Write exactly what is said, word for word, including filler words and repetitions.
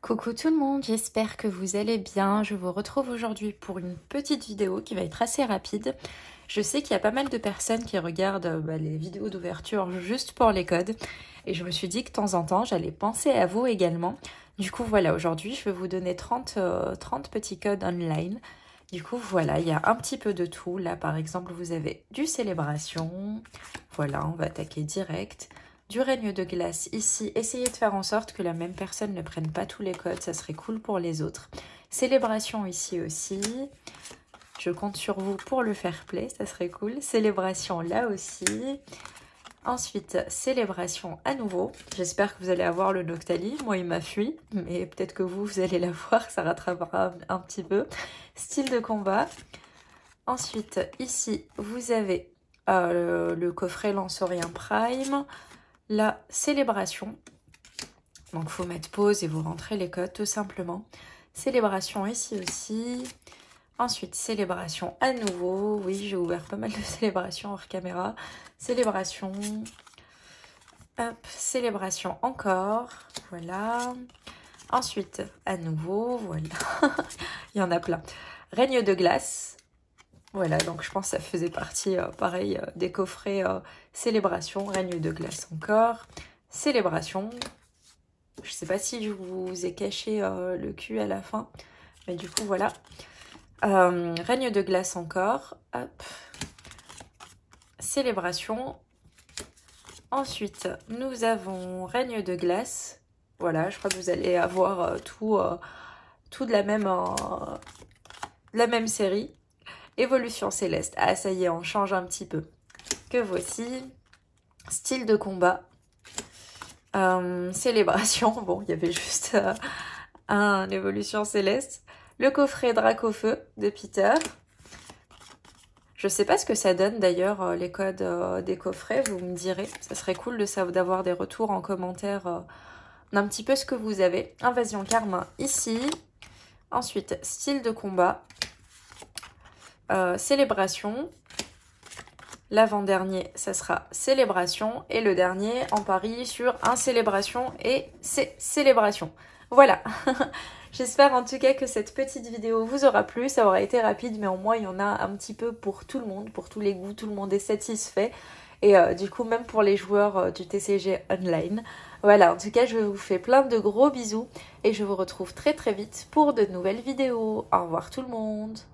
Coucou tout le monde, j'espère que vous allez bien. Je vous retrouve aujourd'hui pour une petite vidéo qui va être assez rapide. Je sais qu'il y a pas mal de personnes qui regardent bah, les vidéos d'ouverture juste pour les codes. Et je me suis dit que de temps en temps, j'allais penser à vous également. Du coup, voilà, aujourd'hui, je vais vous donner trente, euh, trente petits codes online. Du coup, voilà, il y a un petit peu de tout. Là, par exemple, vous avez du célébration. Voilà, on va attaquer direct. Du règne de glace ici, essayez de faire en sorte que la même personne ne prenne pas tous les codes, ça serait cool pour les autres. Célébration ici aussi, je compte sur vous pour le fair play, ça serait cool. Célébration là aussi. Ensuite, célébration à nouveau. J'espère que vous allez avoir le Noctali, moi il m'a fui, mais peut-être que vous, vous allez l'avoir, ça rattrapera un petit peu. Style de combat. Ensuite, ici, vous avez euh, le coffret Lanceurien Prime. La célébration, donc il faut mettre pause et vous rentrez les codes tout simplement. Célébration ici aussi. Ensuite, célébration à nouveau. Oui, j'ai ouvert pas mal de célébrations hors caméra. Célébration. Hop, célébration encore. Voilà. Ensuite, à nouveau, voilà. Il y en a plein. Règne de glace. Voilà, donc je pense que ça faisait partie, euh, pareil, euh, des coffrets euh, célébration, règne de glace encore, célébration. Je sais pas si je vous ai caché euh, le cul à la fin, mais du coup, voilà. Euh, règne de glace encore, hop. Célébration. Ensuite, nous avons règne de glace. Voilà, je crois que vous allez avoir euh, tout, euh, tout de la même, euh, de la même série. Évolution céleste. Ah, ça y est, on change un petit peu. Que voici. Style de combat. Euh, célébration. Bon, il y avait juste euh, un évolution céleste. Le coffret Dracofeu de Peter. Je sais pas ce que ça donne d'ailleurs, euh, les codes euh, des coffrets. Vous me direz. Ça serait cool de savoir, d'avoir des retours en commentaire euh, d'un petit peu ce que vous avez. Invasion Carmin ici. Ensuite, style de combat. Euh, célébration. L'avant-dernier, ça sera célébration. Et le dernier, en parie sur un célébration et c'est célébration. Voilà. J'espère en tout cas que cette petite vidéo vous aura plu. Ça aura été rapide, mais au moins il y en a un petit peu pour tout le monde, pour tous les goûts. Tout le monde est satisfait. Et euh, du coup, même pour les joueurs euh, du T C G Online. Voilà, en tout cas, je vous fais plein de gros bisous. Et je vous retrouve très très vite pour de nouvelles vidéos. Au revoir tout le monde.